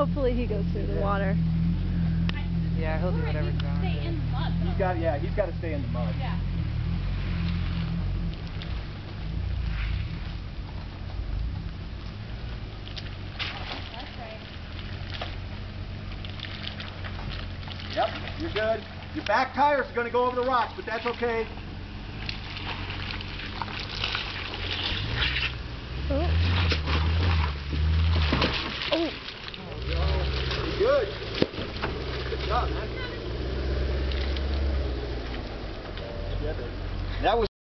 hopefully he goes through the water. Yeah, he'll do whatever he's going to do. He's got to stay in the mud. Yeah. That's right. Yep, you're good. Your back tires are going to go over the rocks, but that's okay. Oh. Oh. You're good. Good job, man. That was